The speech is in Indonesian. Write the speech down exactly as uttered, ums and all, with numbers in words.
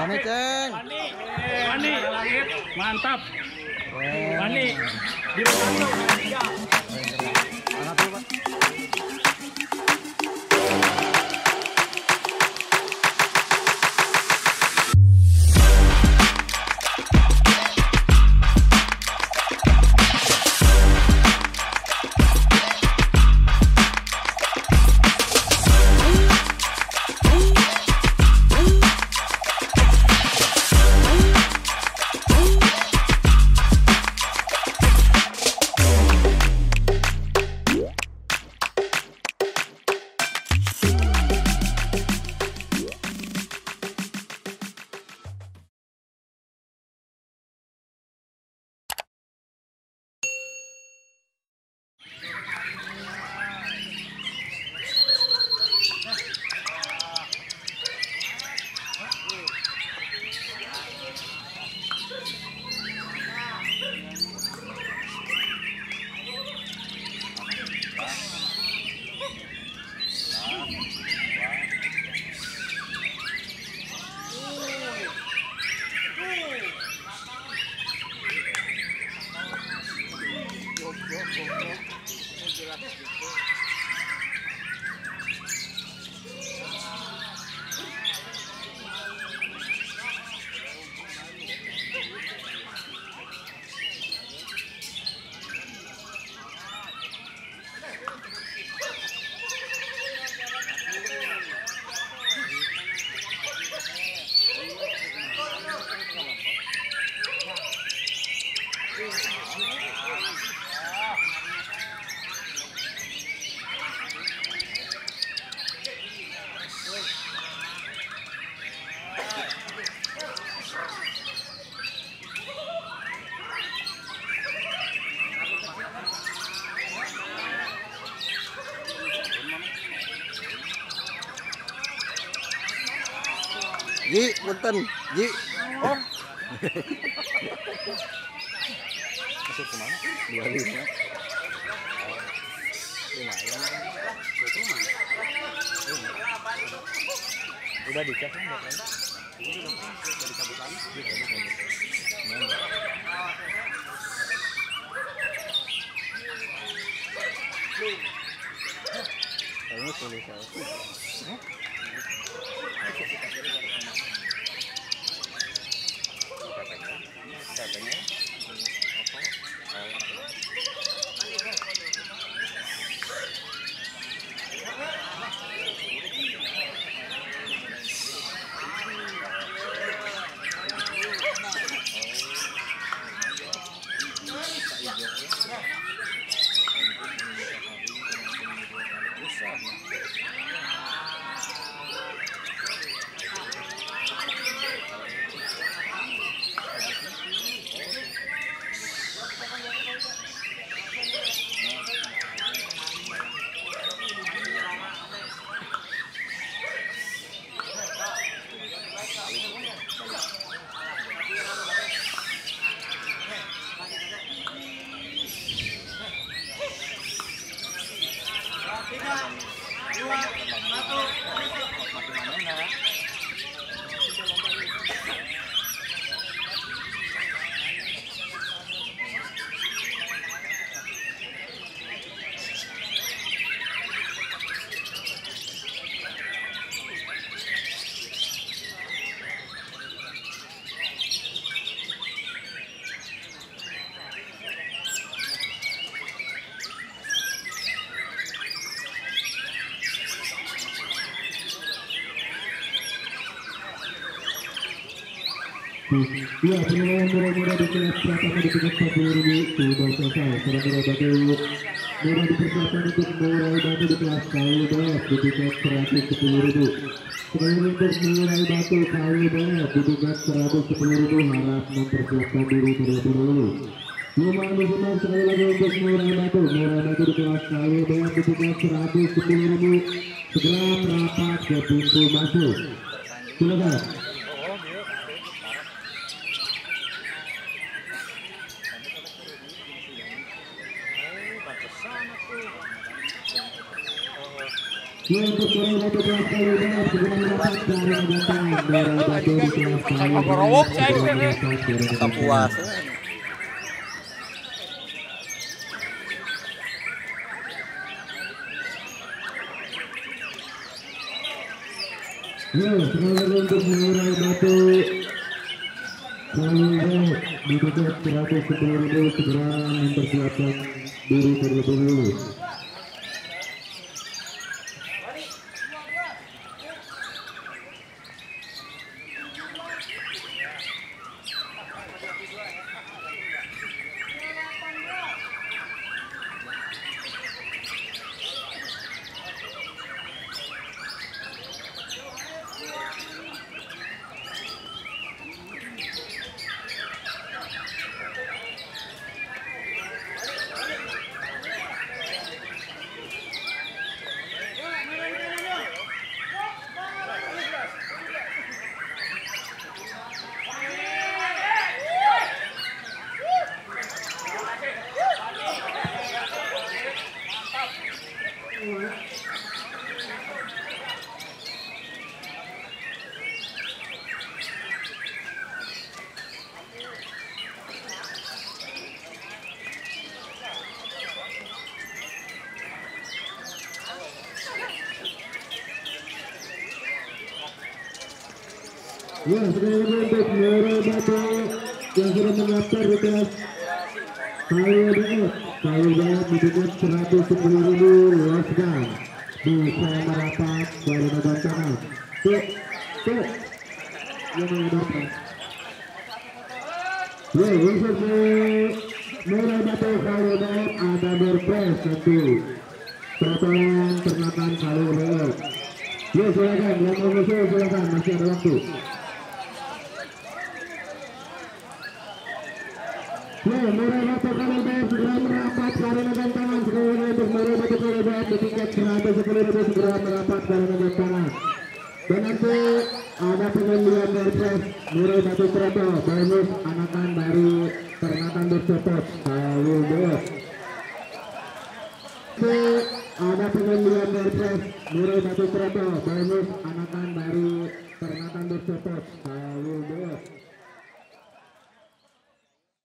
Mani Ceng. Mani, mantap. Mani, di Rokanto. Ya. Angkat dulu, Pak. Ji, punten, Ji. Oh. Masuk ke mana? dua puluh lima. Lumayan. Itu mana? Udah dicek kan baterainya? Udah dicabut lagi. Kayaknya tulis saya. Katanya ya, penilaian murah-murah di kelas pertama di tingkat empat puluh ribu sudah selesai. Murah-murah batu murah dipersiapkan untuk murai batu di kelas K W B F di tingkat seratus sepuluh ribu. Kemudian untuk murai batu K W B F di tingkat seratus sepuluh ribu harap mempersiapkan diri terlebih dahulu. Lima disenang sekali lagi untuk murai batu murai batu di kelas K W B F di tingkat seratus sepuluh ribu. Segera merapat ke pintu masuk. Silakan. Ya untuk Murai Batu kelas Kayu Barat segera mendapat dari gantangan Murai Batu di kelas Kayu Barat segera mendapat dari gantangan. Puas. Ya, sekarang untuk Murai Batu Kayu Barat didekat seratus sepuluh ribu segera mempersiapkan diri terlebih dahulu. Ya, sekarang untuk Murai Batu yang sudah mendaftar di kelas Kayu Barat. Kayu Barat didekat seratus sepuluh ribu luaskan. Bisa merapat dari gantangan. Tuh, tuh, yang mendaftar. Ya, untuk Murai Batu Kayu Barat ada berpres satu. Potongan ternakan Kayu Barat. Ya, silakan, yang mau musuh silakan, masih ada waktu. Ya, Murai Batu Kayu Barat segera merapat karena gantangan. Sekali untuk Murai Batu Kayu Barat di tingkat seratus sepuluh ribu segera merapat karena gantangan. Dan nanti ada pengundian dari pres Murai Batu Proto bonus anakan dari ternakan bercopot Kayu Barat. Ada pengundian dari pres Murai Batu Proto bonus anakan dari ternakan bercopot